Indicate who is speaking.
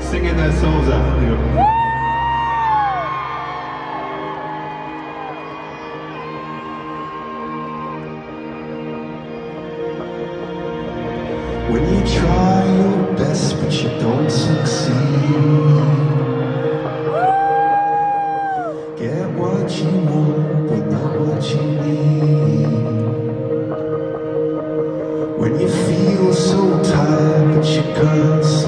Speaker 1: singing their souls out.
Speaker 2: When you try your best but you don't succeed, get what you want but not what you need. When you feel so tired but you can't